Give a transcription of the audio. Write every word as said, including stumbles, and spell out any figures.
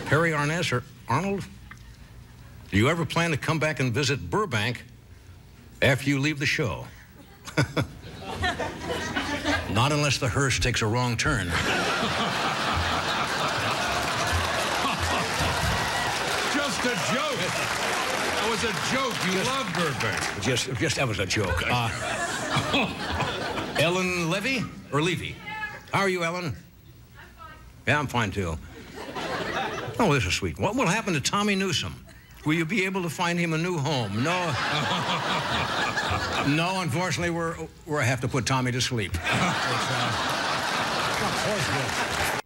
Harry Arness or Arnold? Do you ever plan to come back and visit Burbank after you leave the show? Not unless the hearse takes a wrong turn. Just a joke. That was a joke. You just, love Burbank. Just, just that was a joke. Uh, Ellen Levy or Levy? How are you, Ellen? I'm fine. Yeah, I'm fine too. Oh, this is sweet. What will happen to Tommy Newsom? Will you be able to find him a new home? No. No, unfortunately, we're, we're have to put Tommy to sleep. It's, uh,